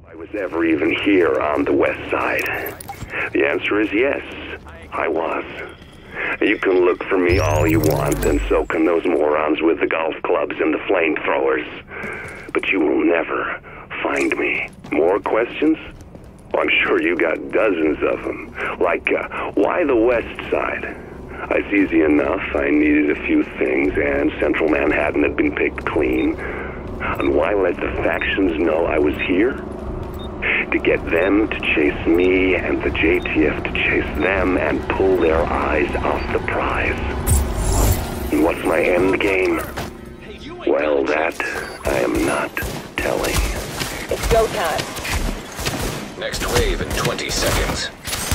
I was ever even here on the west side. The answer is yes, I was. You can look for me all you want, and so can those morons with the golf clubs and the flamethrowers. But you will never find me. More questions? Well, I'm sure you got dozens of them. Like, why the west side? It's easy enough. I needed a few things, and central Manhattan had been picked clean. And why let the factions know I was here? To get them to chase me and the JTF to chase them and pull their eyes off the prize. And what's my end game? Well, that I am not telling. It's go time. Next wave in 20 seconds.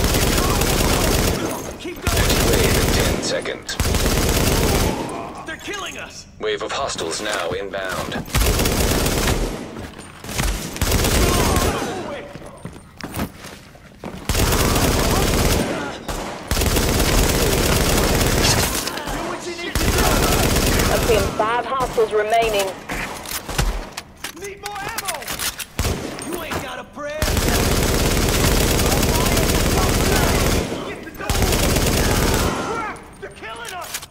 Next wave in 10 seconds. They're killing us! Wave of hostiles now inbound. I'm seeing 5 hostiles remaining. Need more ammo! You ain't got a prayer! Get the door! Crap! They're killing us!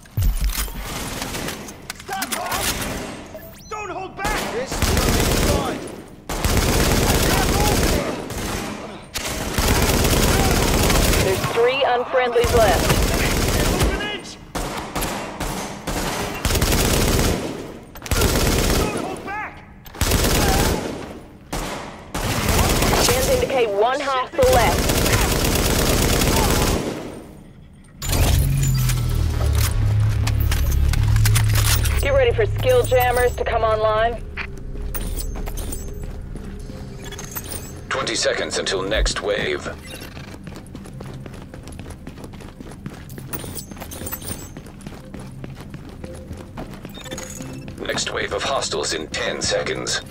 Stop, Hawk! Don't hold back! This is gonna be fun! There's 3 unfriendlies left. Scans indicate 1 hostile left. Get ready for skill jammers to come online. 20 seconds until next wave. Next wave of hostiles in 10 seconds.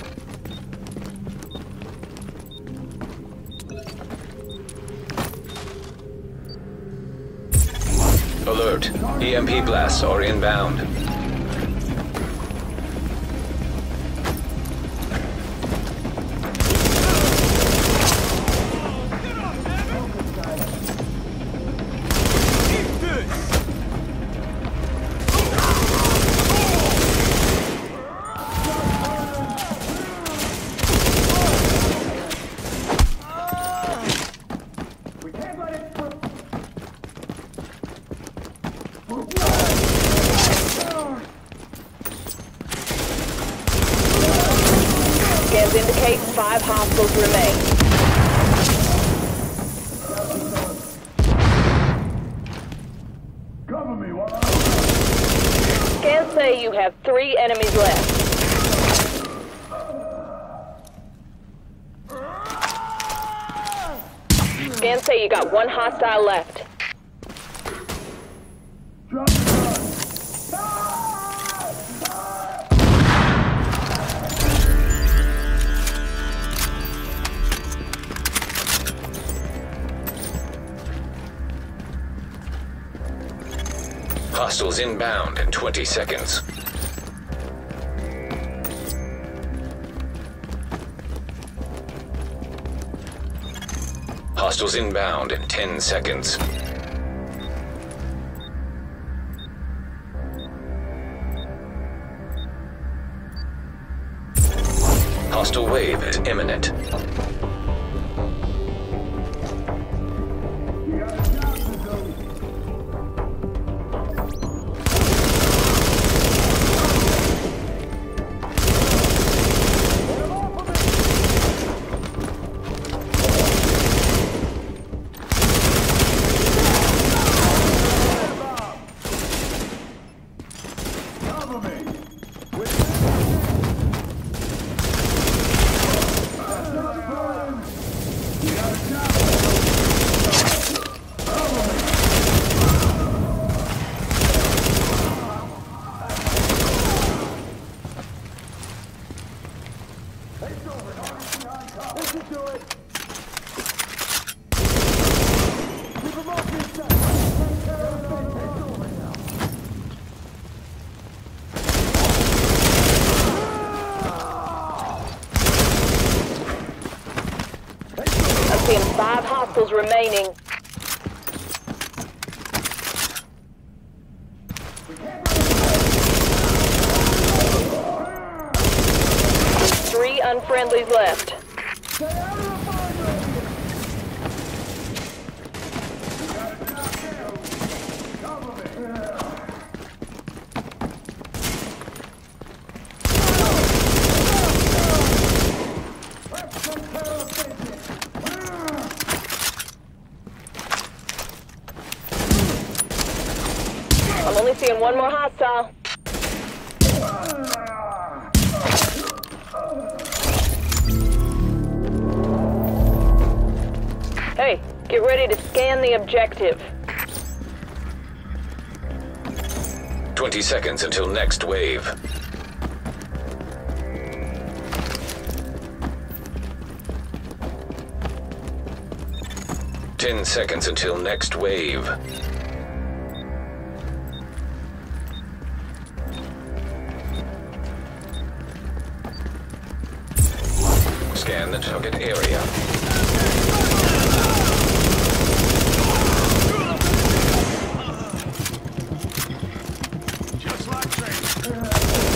Alert. EMP blasts are inbound. Scans indicate 5 hostiles remain. Scans say you have 3 enemies left. Scans say you got 1 hostile left. Hostiles inbound in 20 seconds. Hostiles inbound in 10 seconds. Hostile wave is imminent. hostiles remaining. Three unfriendlies left. I'm only seeing one more hostile. Hey, get ready to scan the objective. 20 seconds until next wave. Ten seconds until next wave. Scan the target area. Just like training.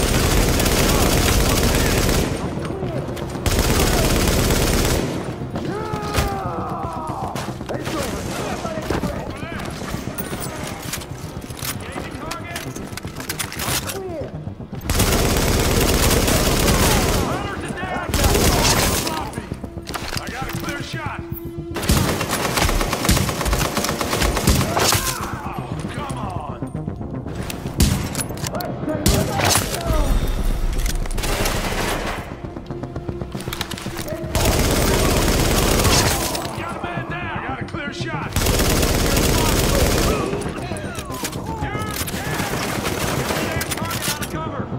Shot! Oh, come on! Got a man down! Got a clear shot! Out of cover!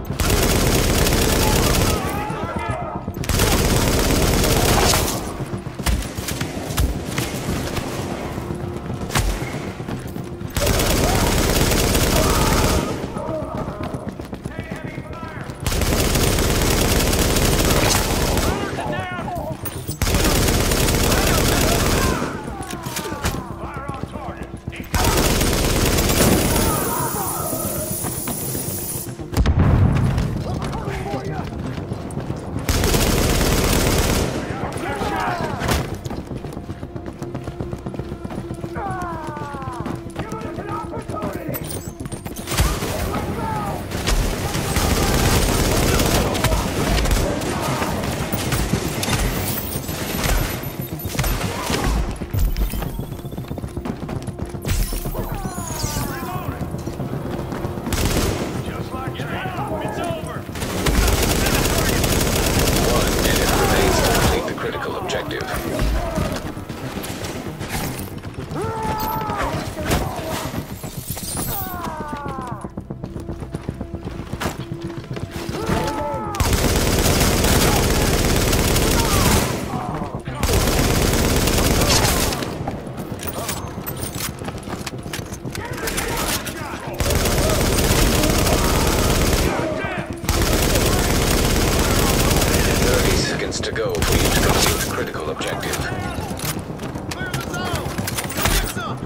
To go for you to complete the critical objective. Clear the zone! Get some!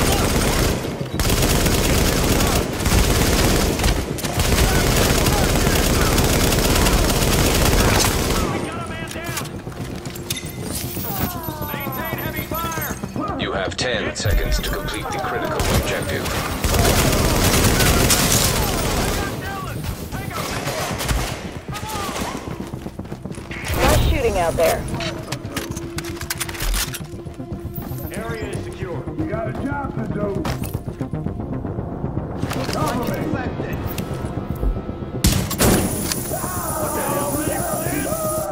We got a man down! Maintain heavy fire! You have 10 seconds to complete the critical objective. Shooting out there. Area is secure. You got a job to do. Cover me. Infected. What the hell, man?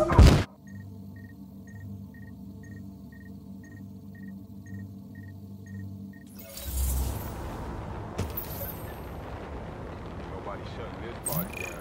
Nobody shutting this party down.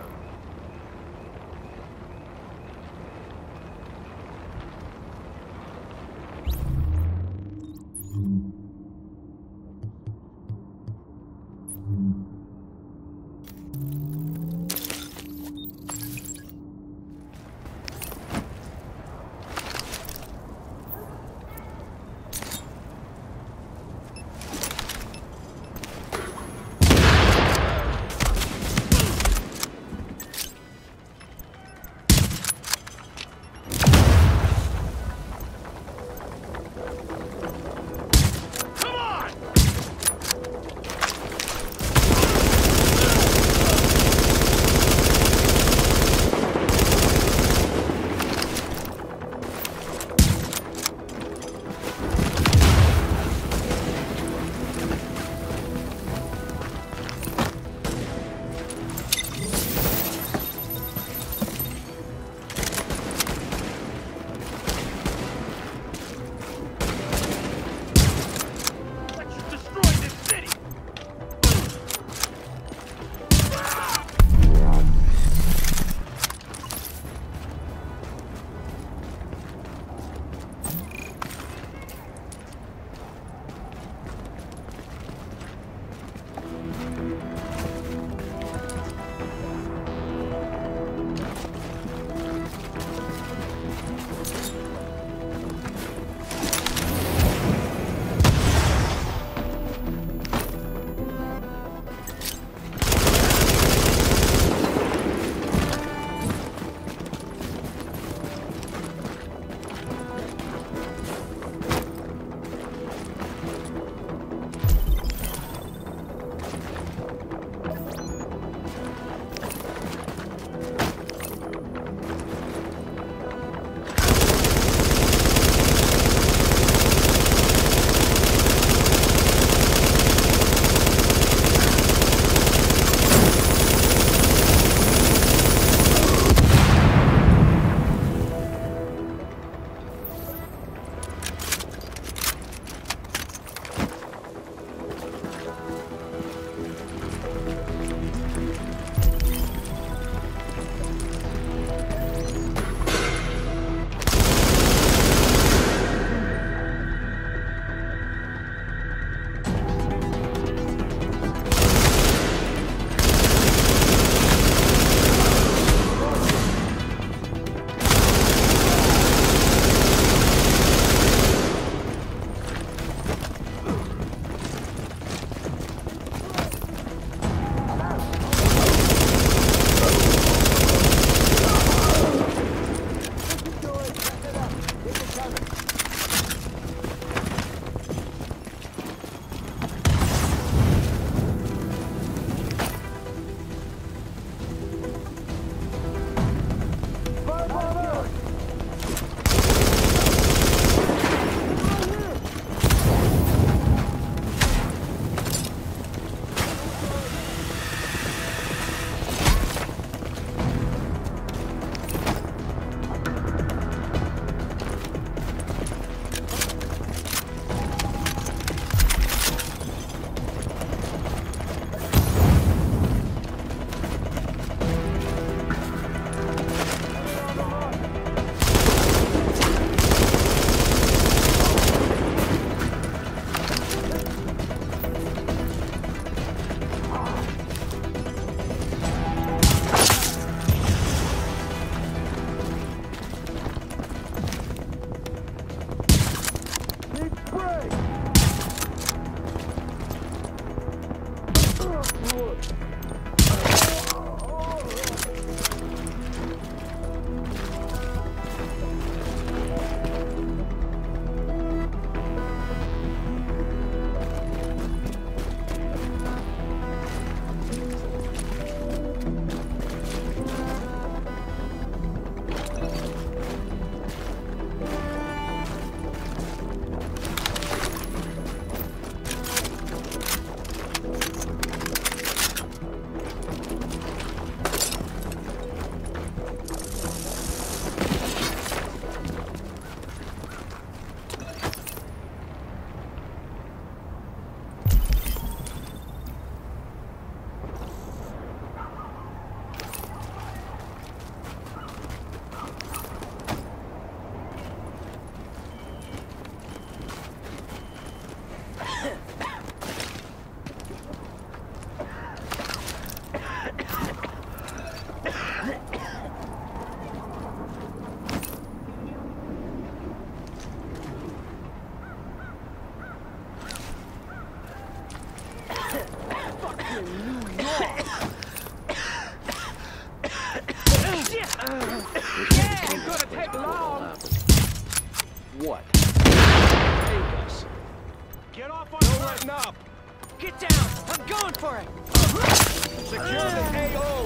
Get down! I'm going for it! Secure the AO!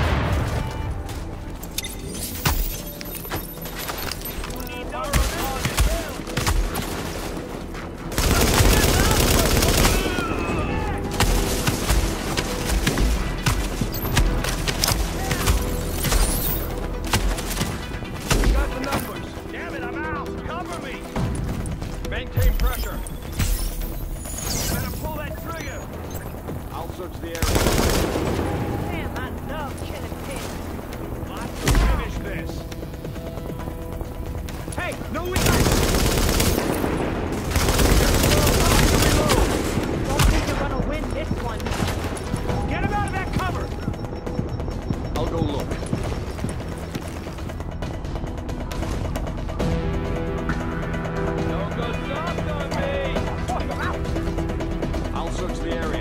Need no got the numbers! Damn it, I'm out! Cover me! Maintain pressure! Better pull that trigger! I'll search the area. Damn, I love killing pigs. Let's finish this! Hey, no we got! Don't think you're gonna win this one. Get him out of that cover! I'll go look. Don't go soft on me! I'll search the area.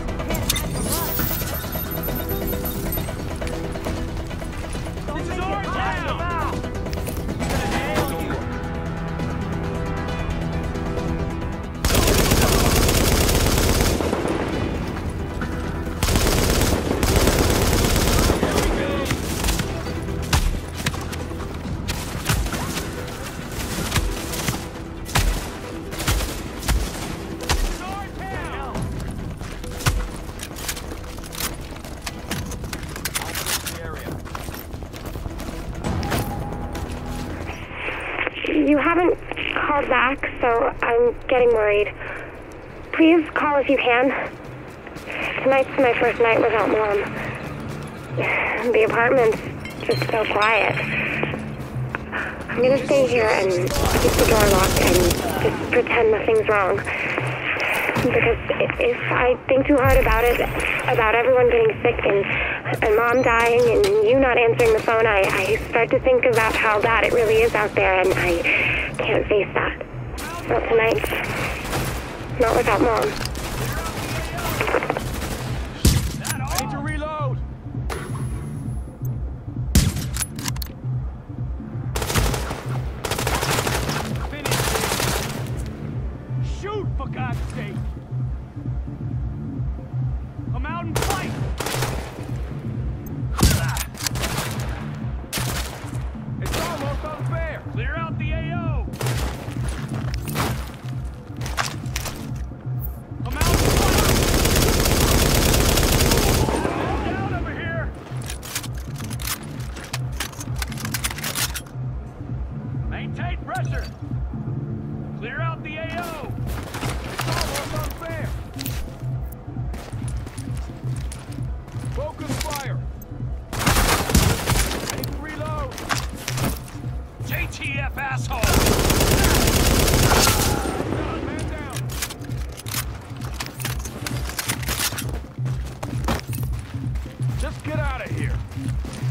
This is our town! I'll go look. You haven't called back, so I'm getting worried. Please call if you can. Tonight's my first night without Mom. The apartment's just so quiet. I'm gonna stay here and keep the door locked and just pretend nothing's wrong. Because if I think too hard about it, about everyone getting sick and Mom dying and you not answering the phone, I start to think about how bad it really is out there, and I can't face that. Not tonight. Not without Mom. I need to reload! Finish it! Shoot, for God's sake! Come out and fight! It's almost unfair! Clear out the AO! Come out and fight! Down over here! Maintain pressure! Clear out the AO! It's almost unfair! Focus fire! I need to reload! JTF asshole! Man down! Just get out of here!